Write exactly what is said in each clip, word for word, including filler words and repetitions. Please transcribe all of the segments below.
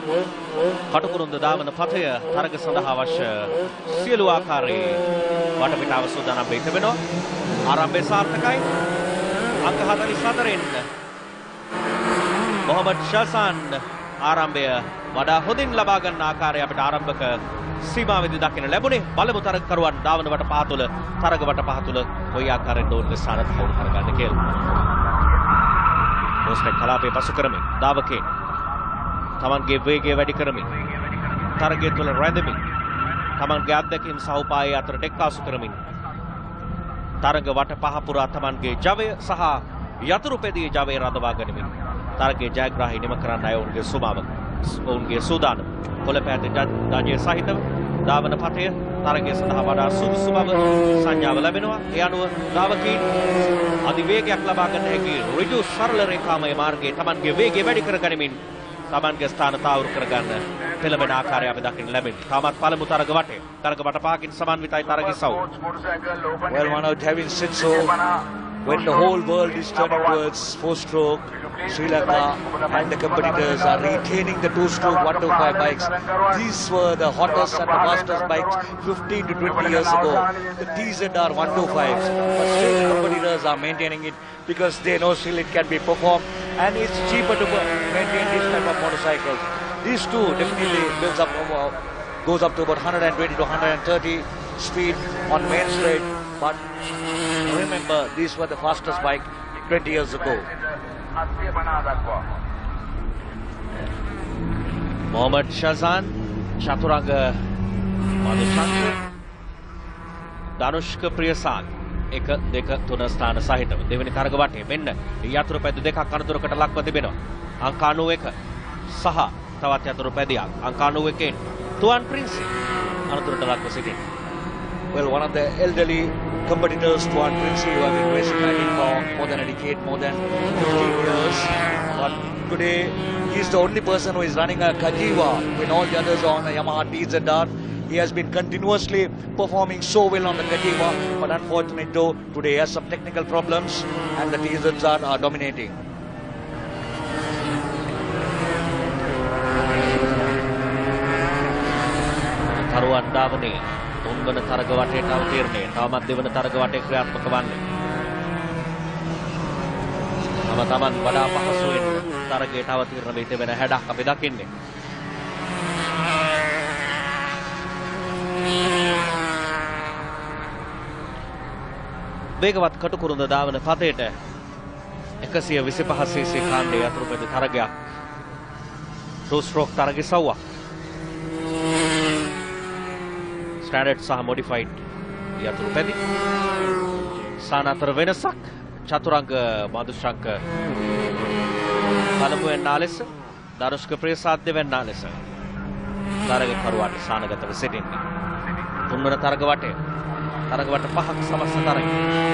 කටුකුරුන්ද දාවන පතය තරග සඳහා අවශ්‍ය සියලු ආකාරයේ වටපිටාව සූදානම් වෙ තිබෙනවා. ආරම්භය සාර්ථකයි. අංක හතළිස් හතරෙන් මොහමඩ් ෂාසාන් ආරම්භය වඩා හොඳින් ලබා ගන්න ආකාරය අපිට ආරම්භක සීමාවෙදි දකින්න ලැබුණේ. බලමු තරගකරුවන් දාවන වට පහ තුළ තරග වට පහ තුළ කොයි ආකාරයෙන් ඕනද ස්ථාන තහවුරු කරගන්න කියලා. පෝස්ට් කලාපේ පසු කරමින් දාවකේ තමන්ගේ වේගය වැඩි කරමින් තරගය තුළ රැඳෙමින් තමන්ගේ අත්දැකීම් සහ උපාය අතරට එක්කාසු කරමින් තරග වට පහ පුරා තමන්ගේ ජවය සහ යතුරු පෙදියේ ජවය රඳවා ගනිමින් තරගයේ ජයග්‍රාහී නිම කරන්න අය ඔවුන්ගේ සුමාව ඔවුන්ගේ සූදානම කොළ පැහැති ධාජය සහිතව දාවන පතය තරගය සඳහා වඩා සුදුසු බව සංඥාව ලැබෙනවා. ඒ අනුව දාවකීන් අධිවේගයක් ලබා ගන්න හැකි ඍජු සරල රේඛාමය මාර්ගයේ තමන්ගේ වේගය වැඩි කර ගනිමින් තමන්ගේ ස්ථාන තාවුරු කරගන්න පෙළඹෙන ආකාරය අපි දකින්න ලැබෙනවා. තාමත් පළමු තරග වටේ තරග වට පහකින් සමන්විතයි තරග සව්. Well, Manoj, having said so, when the whole world is turning towards four-stroke, Sri Lanka and the competitors are retaining the two-stroke one twenty-five bikes. These were the hottest and the fastest bikes fifteen to twenty years ago, the T Z R one twenty-fives. But still the competitors are maintaining it because they know still it can be performed and it's cheaper to maintain this type of motorcycles. These two definitely builds up, uh, goes up to about one twenty to one thirty speed on main straight. But remember, these were the fastest bike twenty years ago. Mohammed ෂාසාන් චතුරංග මදුශංක ධනුෂ්ක ප්‍රියසාන් එක දෙක තුන ස්ථාන සහිතව දෙවෙනි තරග වටේ මෙන්න යතුරු පැදු දෙකක් අනතුරකට ලක්ව තිබෙනවා. අංක අනූ එක සහ තවත් යතුරු පැදියක් අංක අනූ එකෙන් තුවන් ප්‍රින්සි අනතුරට ලක්ව සිටිනවා. Well, one of the elderly competitors, Tuan Princey, who have been racing riding for more than a decade, more than fifteen years. But today, he's the only person who is running a Kajiva when all the others are on a Yamaha T Z R. He has been continuously performing so well on the Kajiva, but unfortunately though, today he has some technical problems and the T Z Rs are dominating. තරුවන් දාවනේ තුන්වන තරග වටේට අවතීර්ණය. තවමත් දෙවන තරග වටේ ක්‍රියාත්මක වන්නේ. තම තමන් වඩා පහසුවෙන් තරගයට අවතීර්ණ වෙ තිබෙන හැඩක් අපි දකින්නේ. වේගවත් කටුකුරුඳ දාවන පතේට එකසිය විසිපහ සීසී කාණ්ඩයේ යතුරු පෙළ තරගයක්. two stroke තරග සව්වක්. ස්ටෑන්ඩඩ් සහ මොඩිෆයිඩ් යතුරු පැදි ස්ථාන අතර වෙනසක් චතුරංග මදුශංක පළමුවෙන්නා ලෙස ධනුෂ්ක ප්‍රියසාද් දෙවැන්නා ලෙස තරගකරුවාට ස්ථානගතව සිටින්නේ. තුන්වන තරග වටේ තරග වට පහක් සමස්ත තරග.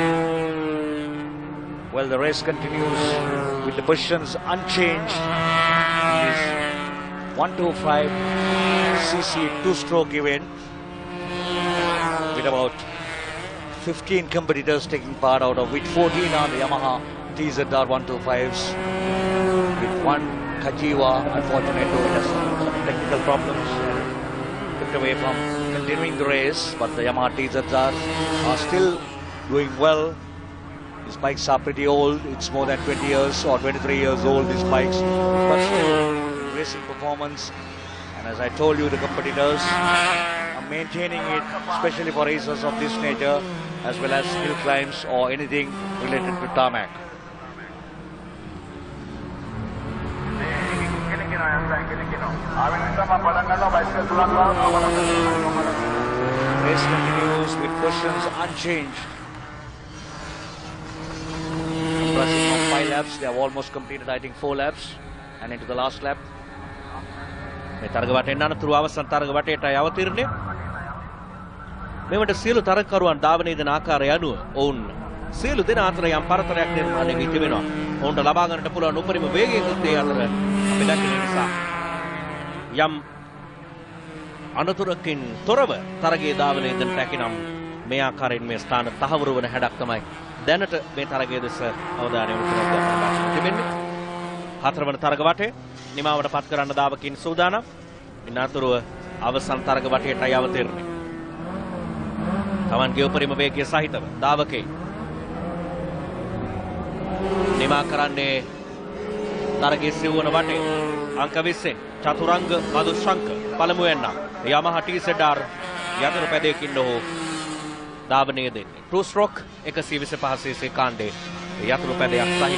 Well, the race continues with the positions unchanged. It is one twenty-five cc two-stroke event with about fifteen competitors taking part, out of which fourteen are the Yamaha T Z R one twenty-fives, with one Kajiva, unfortunately, it has some technical problems, kept away from continuing the race, but the Yamaha T Z Rs are still doing well. These bikes are pretty old, it's more than twenty years or twenty-three years old, these bikes, but still racing performance. And as I told you, the competitors are maintaining it, especially for races of this nature, as well as hill climbs or anything related to tarmac. Race continues with positions unchanged. Pressing on five laps, they have almost completed, I think, four laps, and into the last lap. මේ තරග වටෙන් අනතුරු අවසන් තරග වටේට අවතීර්ණය. මේවට සියලු තරගකරුවන් ධාවනය දෙන ආකාරය අනුව ඔවුන් සියලු දෙනා අතර යම් පරතරයක් නිර්මාණය වී තිබෙනවා. ඔවුන්ට ලබා ගන්නට පුළුවන් උපරිම වේගයකුත් ඒ අතර අපි දකින නිසා යම් අනතුරකින් තොරව තරගයේ ධාවනය දෙන්නට හැකිනම් මේ ආකාරයෙන් මේ ස්ථාන තහවුරු වන හැඩක් තමයි දැනට මේ තරගයේ දෙස අවධානය යොමු කරලා තිබෙන්නේ. හතරවන තරග වටේ නිමාවට පත් කරන්න දාවකින් සූදානම්. ඉන් අතුරුව අවසන් තරග වටේටයි අවතීර්ණය. තමන්ගේ උපරිම වේගය සහිතව දාවකේ නිමා කරන්නේ තරගයේ සිව්වන වටේ අංක විස්සෙන් චතුරංග මදුශංක පළමු වෙන්න යමහා ටී-සෙඩ් ආර් යතුරු පැදයකින් ඔහු ධාවනය දෙන්නේ. two stroke එකසිය විසිපහ සීසී කාණ්ඩේ යතුරු පැදයක් සහිත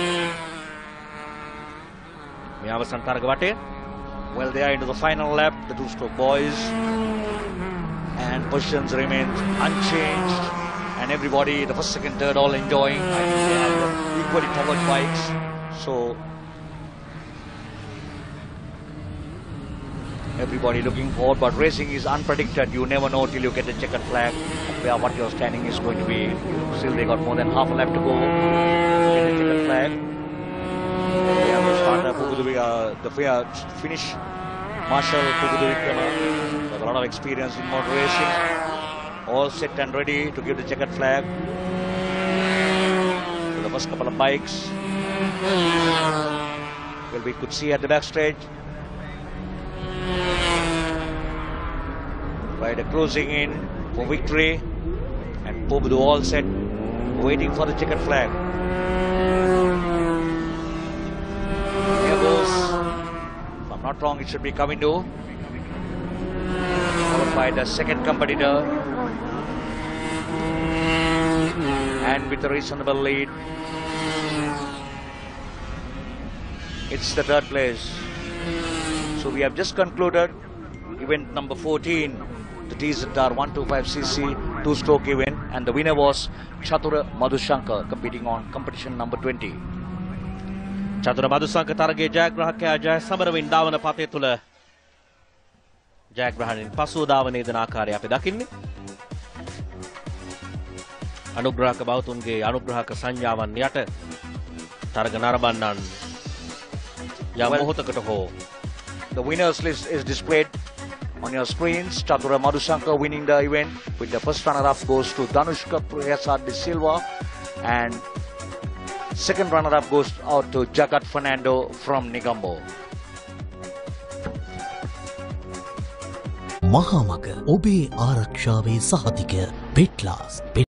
මේ අවසන් තරග වටේ. Well, they are into the final lap, the two-stroke boys, and positions remain unchanged, and everybody, the first, second, third, all enjoying. I think they have equally powered bikes, so everybody looking forward. But racing is unpredicted. You never know till you get the checkered flag where what your standing is going to be. Still, they got more than half a lap to go. Get the checkered flag. They have the starter, Pugudu, uh, the uh, finish Marshall Pugudu Vikrama, with a lot of experience in motor racing. All set and ready to give the checkered flag to the first couple of bikes. Well, we could see at the backstage. Rider cruising in for victory, and Pugudu all set, waiting for the checkered flag. If I'm not wrong, it should be Kavindu, followed by the second competitor, and with a reasonable lead, it's the third place. So we have just concluded event number fourteen, the T-Z R one twenty-five c c two-stroke event, and the winner was Chatura Madhushankar, competing on competition number twenty. චතුර මදුසංක තරගයේ ජයග්‍රාහකයා ජය සමරවින් ධාවන පතේ තුල ජයග්‍රහණයෙන් පසුව ධාවනයේ දෙන ආකාරය අපි දකින්නේ. අනුග්‍රහක බෞතුන්ගේ අනුග්‍රහක සංඥාවන් යට තරග නරඹන්නන් යම් මොහොතකට හෝ. The winners list is displayed on your screens. Chatura Madhushankar winning the event, with the first runner-up goes to Danushka Prasad de Silva, and second runner-up goes out to Jagat Fernando from Negombo. මහා මග ඔබේ ආරක්ෂාවේ සහතික පෙට්ලාස්